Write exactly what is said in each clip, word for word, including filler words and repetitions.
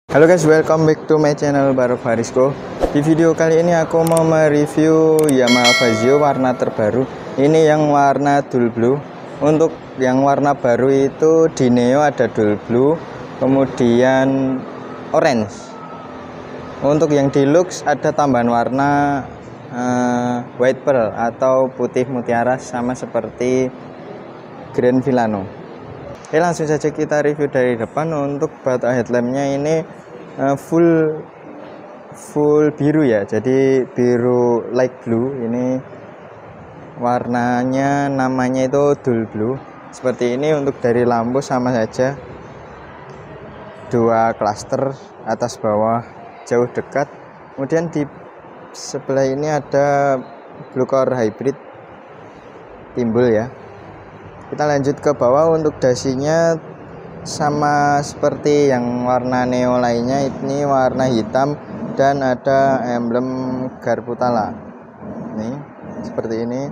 Halo guys, welcome back to my channel Baru Farisco. Di video kali ini aku mau mereview Yamaha Fazio warna terbaru. Ini yang warna dual blue. Untuk yang warna baru itu di Neo ada dual blue, kemudian orange. Untuk yang deluxe ada tambahan warna uh, white pearl atau putih mutiara, sama seperti Grand Villano. Oke, langsung saja kita review dari depan. Untuk batok headlampnya ini uh, full full biru ya, jadi biru light blue. Ini warnanya namanya itu dual blue seperti ini. Untuk dari lampu sama saja, dua cluster atas bawah jauh dekat. Kemudian di sebelah ini ada blue core hybrid timbul ya. Kita lanjut ke bawah. Untuk dasinya sama seperti yang warna Neo lainnya, ini warna hitam dan ada emblem Garputala. Nih, seperti ini.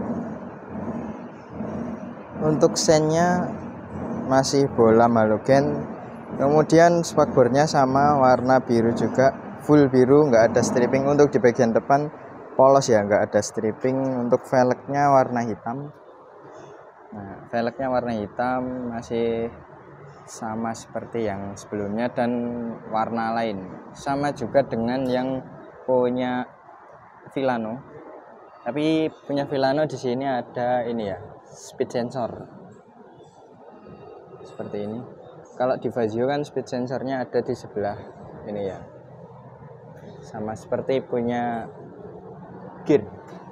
Untuk sennya masih bola halogen. Kemudian spakbornya sama warna biru juga, full biru, nggak ada stripping. Untuk di bagian depan polos ya, nggak ada stripping. Untuk velgnya warna hitam. Nah, velgnya warna hitam, masih sama seperti yang sebelumnya dan warna lain. Sama juga dengan yang punya Villano. Tapi punya Villano di sini ada ini ya, speed sensor. Seperti ini. Kalau di Fazio kan speed sensornya ada di sebelah ini ya. Sama seperti punya Gear.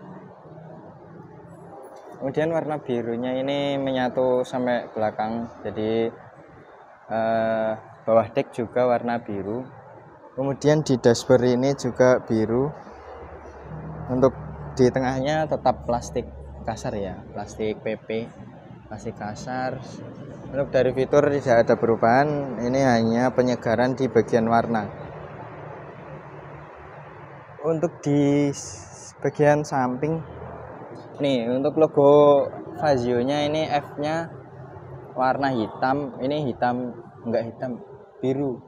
Kemudian warna birunya ini menyatu sampai belakang, jadi eh, bawah deck juga warna biru. Kemudian di dashboard ini juga biru. Untuk di tengahnya tetap plastik kasar ya, plastik P P, plastik kasar. Untuk dari fitur tidak ada perubahan, ini hanya penyegaran di bagian warna. Untuk di bagian samping nih, untuk logo Fazio nya ini F nya warna hitam. Ini hitam, enggak hitam, biru.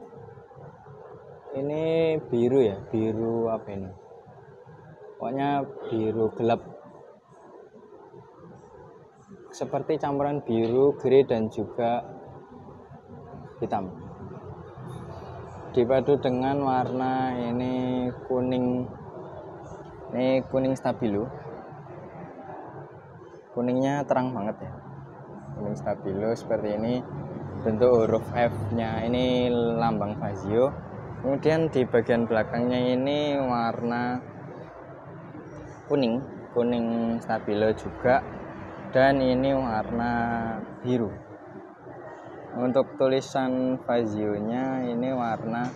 Ini biru ya, biru apa ini, pokoknya biru gelap, seperti campuran biru, grey dan juga hitam, dipadu dengan warna ini kuning. Ini kuning stabilo, kuningnya terang banget ya, kuning stabilo seperti ini. Bentuk huruf F nya ini lambang Fazio. Kemudian di bagian belakangnya ini warna kuning, kuning stabilo juga, dan ini warna biru. Untuk tulisan Fazio nya ini warna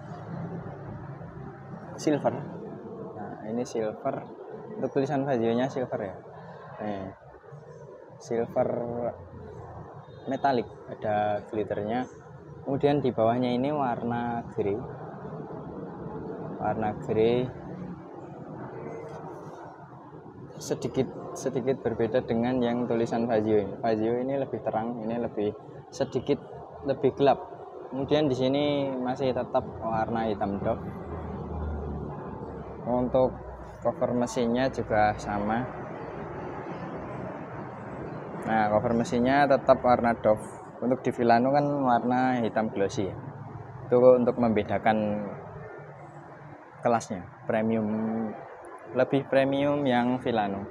silver. Nah, ini silver. Untuk tulisan Fazio nya silver ya. Nih, silver metalik, ada glitternya. Kemudian di bawahnya ini warna grey, warna grey sedikit sedikit berbeda dengan yang tulisan Fazio ini. Fazio ini lebih terang, ini lebih sedikit lebih gelap. Kemudian di sini masih tetap warna hitam doff. Untuk cover mesinnya juga sama. Nah, cover mesinnya tetap warna doff. Untuk di Villano kan warna hitam glossy ya. Itu untuk membedakan kelasnya, premium, lebih premium yang Villano.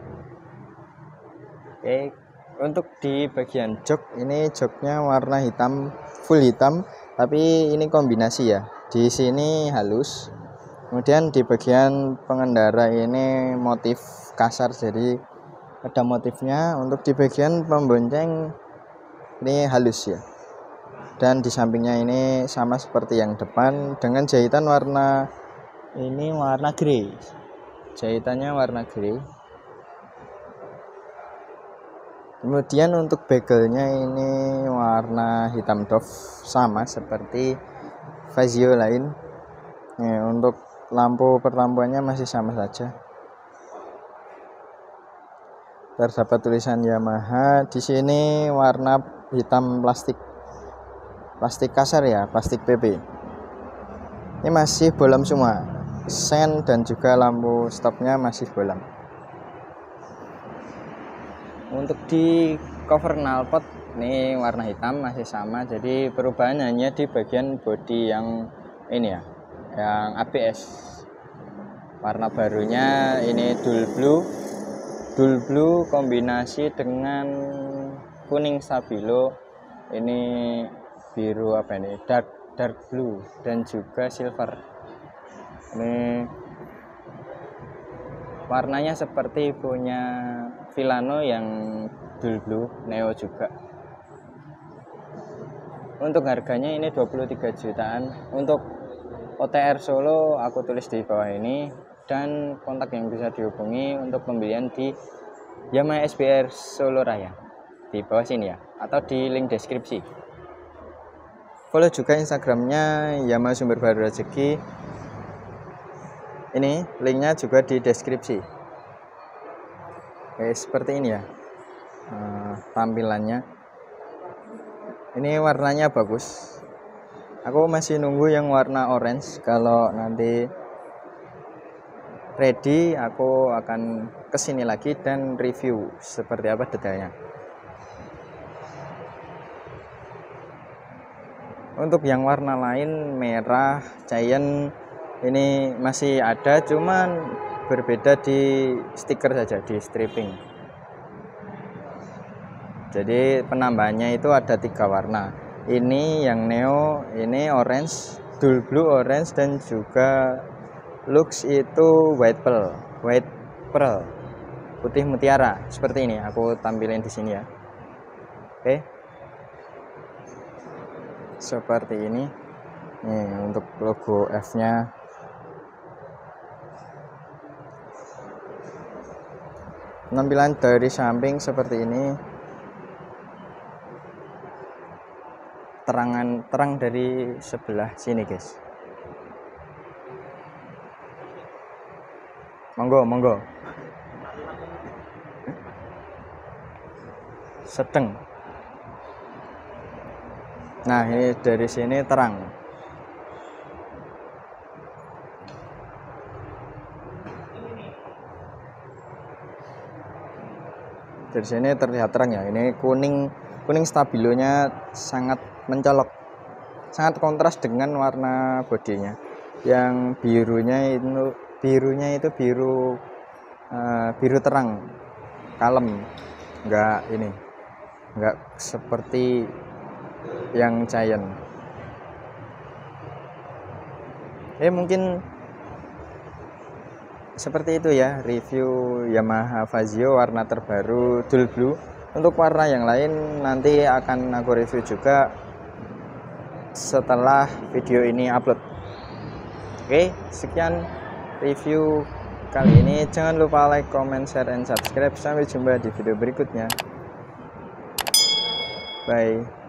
Oke, untuk di bagian jok, ini joknya warna hitam, full hitam, tapi ini kombinasi ya. Di sini halus. Kemudian di bagian pengendara ini motif kasar, jadi ada motifnya. Untuk di bagian pembonceng ini halus ya, dan di sampingnya ini sama seperti yang depan dengan jahitan warna ini warna grey, jahitannya warna grey. Kemudian untuk begelnya ini warna hitam doff, sama seperti Fazio lain. Nih, untuk lampu perlampuannya masih sama saja. Terdapat tulisan Yamaha di sini, warna hitam plastik, plastik kasar ya, plastik P P. Ini masih bolam semua, sen dan juga lampu stopnya masih bolam. Untuk di cover knalpot ini warna hitam masih sama, jadi perubahan hanya di bagian bodi yang ini ya, yang A B S. Warna barunya ini dual blue, dual blue kombinasi dengan kuning stabilo, ini biru apa ini, dark dark blue dan juga silver. Ini warnanya seperti punya Villano yang dual blue neo juga. Untuk harganya ini dua puluh tiga jutaan. Untuk O T R Solo aku tulis di bawah ini, dan kontak yang bisa dihubungi untuk pembelian di Yamaha S B R Solo Raya di bawah sini ya, atau di link deskripsi. Follow juga Instagramnya Yamaha Sumber Baru Rezeki, ini linknya juga di deskripsi. Oke, seperti ini ya uh, tampilannya. Ini warnanya bagus. Aku masih nunggu yang warna orange. Kalau nanti ready aku akan kesini lagi dan review seperti apa detailnya. Untuk yang warna lain merah Giant ini masih ada, cuman berbeda di stiker saja, di stripping. Jadi penambahannya itu ada tiga warna. Ini yang neo, ini orange, dual blue orange, dan juga lux itu white pearl, white pearl, putih mutiara. Seperti ini aku tampilin di sini ya. Oke. Seperti ini. Nih untuk logo F-nya. Penampilan dari samping seperti ini. Terangan terang dari sebelah sini, guys. Monggo, monggo. Sedang. Nah, ini dari sini terang. Dari sini terlihat terang ya. Ini kuning, kuning stabilonya sangat mencolok, sangat kontras dengan warna bodinya. Yang birunya itu birunya itu biru uh, biru terang, kalem, enggak ini, enggak seperti yang Giant. Eh mungkin seperti itu ya review Yamaha Fazio warna terbaru dual blue. Untuk warna yang lain nanti akan aku review juga setelah video ini upload. Oke, sekian review kali ini. Jangan lupa like, comment, share, and subscribe. Sampai jumpa di video berikutnya. Bye.